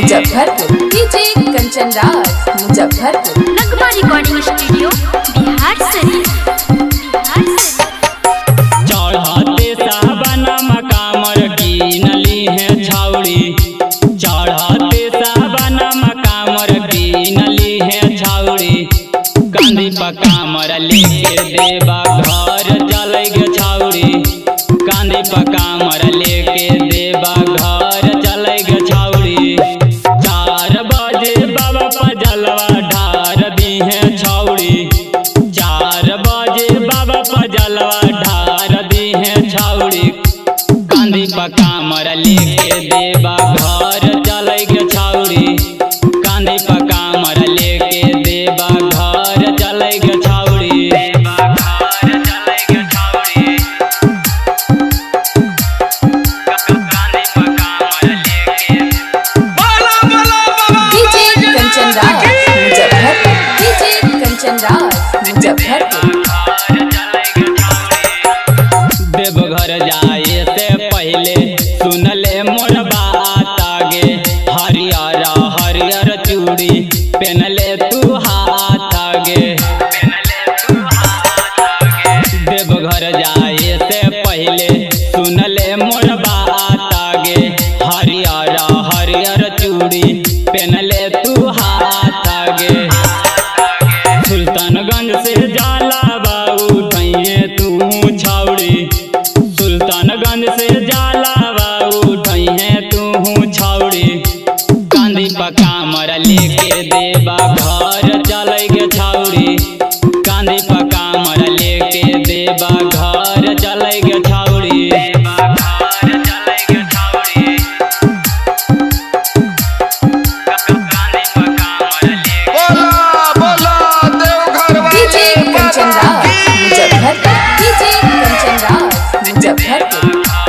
Muzaffarpur. DJ Kanchan Raj Muzaffarpur. Nagma recording studio Bihar Sharif. चढ़ते साबना मकामर की नली है छाउड़ी, चढ़ते साबना मकामर की नली है छाउड़ी। कांधी पकामर लेके देवा घर चले गे छाउड़ी, कांधी पकामर लेके देवा घर चले गे छाउड़ी। 4 बजे बाबा पजलवा ढार दी है छाउड़ी, 4 बजे बाबा पजलवा ढार दी है छाउड़ी। कांधी पकामर लेके देवा घर चले गे छाउड़ी, कांधी पकामर लेके देवा घर चले गे छाउड़ी। देवा घर चले गे छाउड़ी, कांधी पकामर लेके। डीजे कंचन राज मुजफ्फरपुर। डीजे कंचन राज मुजफ्फरपुर। देवघर जाए से पहले सुनले मोर बात आगे, हरियर हरियर चूड़ी पहनले तू हाथ आगे। देवघर जाए से पहले सुनले मोर बात आगे, हरियर हरियर चूड़ी पहनले तू हाथ आगे। सुल्तानगंज से जाला बाबू उठाइए तू छाउड़ी, सुल्तानगंज से जाला बाबू उठाइए तू छाउड़ी। कांधी पकामर लेके देवा घर चले गे छाउड़ी, कांधी पकामर लेके देवा घर चले गे छाउड़ी। देवा घर चले गे छाउड़ी, कांधी पकामर लेके। डीजे कंचन राज मुजफ्फरपुर। डीजे कंचन राज मुजफ्फरपुर।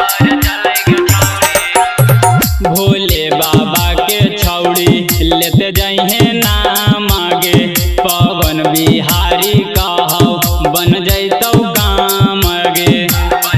भोले बाबा के छौड़ी लेते जाइए नाम आगे, पवन बिहारी कहौ बन जैतौ काम आगे।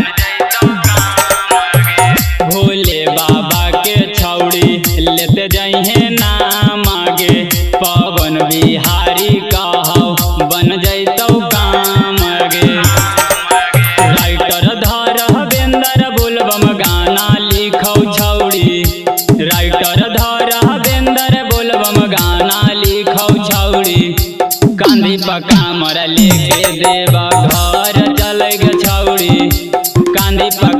भोले बाबा के छौड़ी लेते जाइए नाम आगे, पवन बिहारी कहौ बन जैतौ काम आगे। राइटर धर बेंदर बोलबम गाना लिखौ छौड़ी, राइटर धर बेंदर बोलबम गाना लिखौ छौड़ी। कांधी पकामर लेके देवा घर चले गे छौड़ी, कांधी